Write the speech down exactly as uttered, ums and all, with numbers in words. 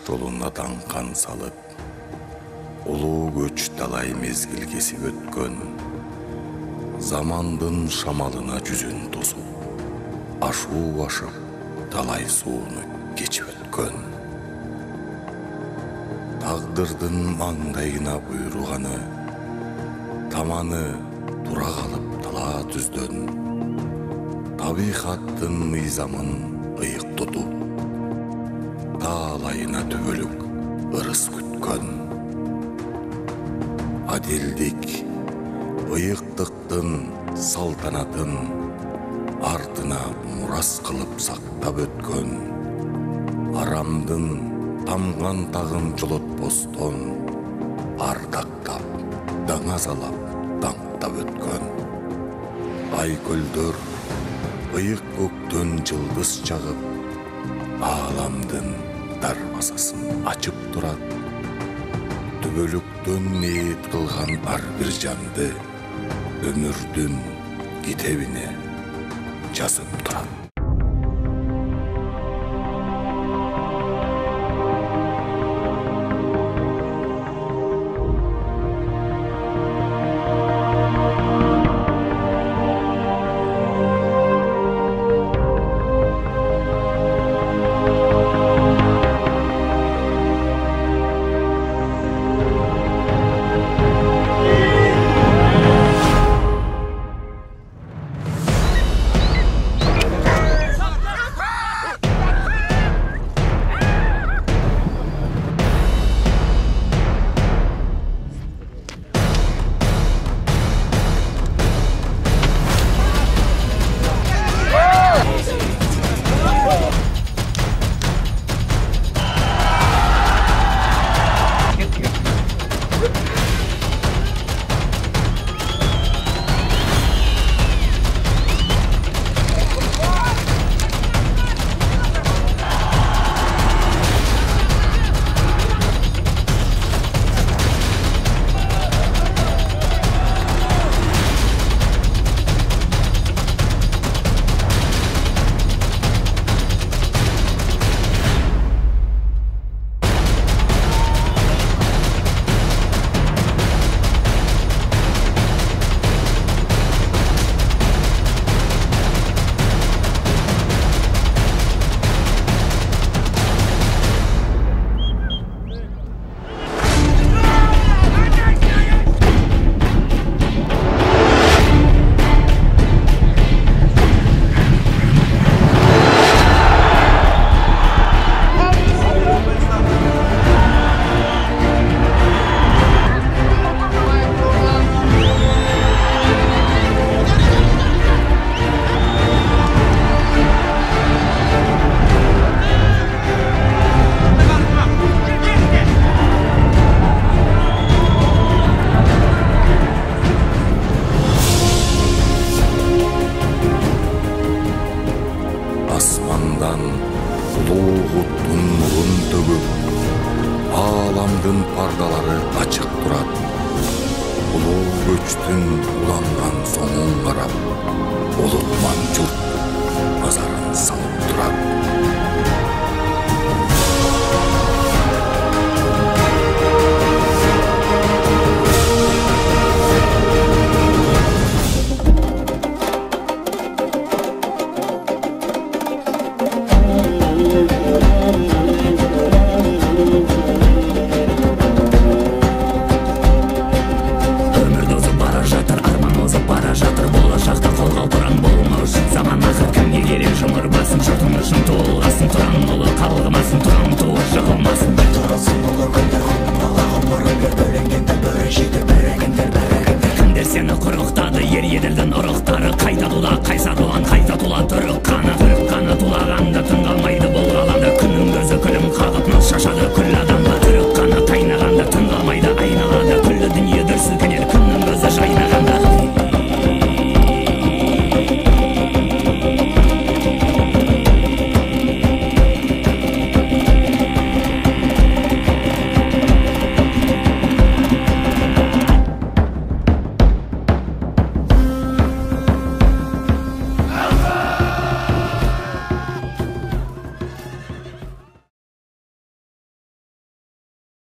жолуна даңқан салып, улуу көч талай мезгил кесип өткөн, замандын шамалына жүзүн тосуп, ашуу ашып, талай сууну кечип өткөн. Тагдырдын маңдайына буйруганы, таманы тура калып тала түздөн, табигаттын мыйзамын ыйык тутуп, таалайына түбөлүк ырыс күткөн. Адилдик, ыйыктыктын салтанатын артына мурас кылып сактап өткөн, арамдын тамган тагын жолотпостон ардактап, даңазалап, даңктап өткөн. Айкөлдөр ыйык көктөн жылдыз чагып, ааламдын дарбазасын ачып турат. Түбөлүктөн ниет кылган ар бир жанды өмүрдүн китебине жазып турат. Улуугуттун нурун төгүп, ааламдын пардалары ачык турат. Улуу көчтүн уланган соңун карап, олутман журт назарын салып турат.